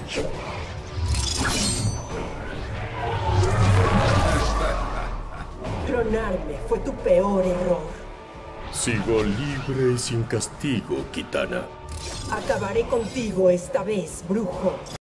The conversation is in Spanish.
Clonarme fue tu peor error. Sigo libre y sin castigo, Kitana. Acabaré contigo esta vez, brujo.